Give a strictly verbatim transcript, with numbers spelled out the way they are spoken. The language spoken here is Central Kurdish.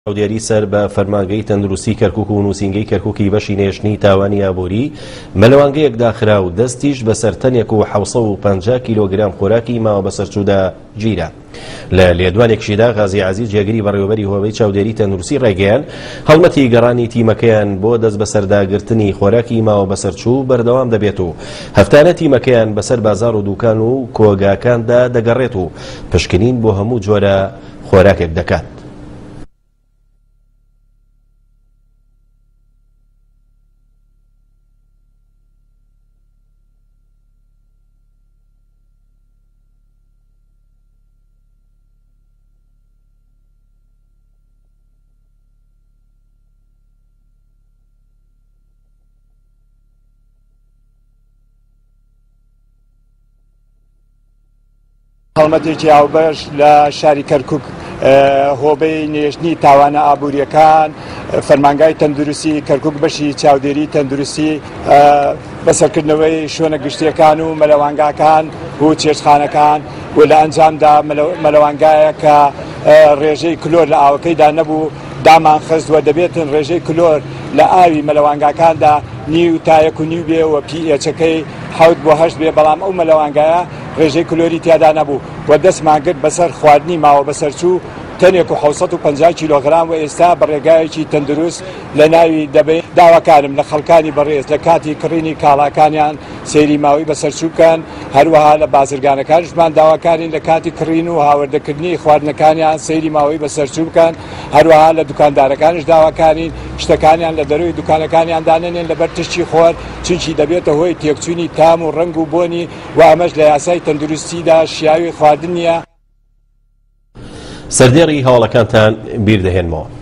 دیاری سەر بە فەرمانگەی تەندروستی کەرکووک و نووسینگەی کەرکووکی بەشی نێشتنی تاوانی ئابووری مەلەوانگەیەک داخرا و دەستیش بەسەر تەنێک و حەوت سەد و پەنجا کیلۆگرام خۆراکی ماوە بەسەرچوودا گیرە. لە لێدوانێکشیدا غازی عەزیز جێگەری بەڕێوەبەری هۆبەی چاودێری تەندروستی ڕێگەیان هەڵمەتی گەڕانی تیمەکەیان بۆ دەست بەسەرداگرتنی خۆراکی ماوە بەسەرچوو بەردەوام دەبێت و هەفتانە تیمەکەیان بەسەر بازاڕ و دوکان و کۆگاکاندا دەگەڕێت و پشکنین بۆ هەموو جۆرە خۆراکێک دەکات. هەڵمەتێکی هاوبەش لە شاری کەرکووک هۆبەی نێژنی تاوانە ئابووریەکان فەرمانگای تەندروستی کەرکووک بەشی چاودێری تەندروستی بەسەرکردنەوەی شوێنە گشتیەکان و مەلەوانگاکان و چێشتخانەکان و لە ئەنجامدا مەلەوانگایە کە ڕێژەی کلۆر لە ئاوەکەیدا نەبوو دامان خستوە دەبێتن ڕێژەی کلۆر لە ئاوی مەلەوانگاکاندا نیو تا یەک و نیو بێ و پی ئێچەکەی حەوت بۆ هەشت بێ بەڵام ئەو مەلەوانگایە ڕێژەی کلۆری تیادا نەبوو و دەستمان کرد بەسەر خواردنی ماوە بەسەرچوو تەنێک و حەوت سەد و پەنجا کیلۆغرام و ئێستا بە ڕێگایەکی تەندروست لە ناوی دەبێت داواکارم لە خەڵکانی بەڕێز لە کاتی کڕینی کاڵاکانیان سەیری ماوەی بەسەرچوو بکەن هەروەها لە بازرگانەکانشمان داواکارین لە کاتی کڕین و هاوردەکردنی خواردنەکانیان سەیری ماوەی بەسەرچوو بکەن هەروەها لە دوکاندارەکانش داواکارین شتەکانیان لە دەروی دوکانەکانیان دانێنن لەبەر تشتی خۆر چونکی دەبێتە هۆی تێکچوونی تام و ڕنگ و بۆنی و ئەمەش لە یاسای تەندروستیدا شیاوی خواردن نیە. سەردێڕی هەواڵەکانتان بیر دەهێنمەوە.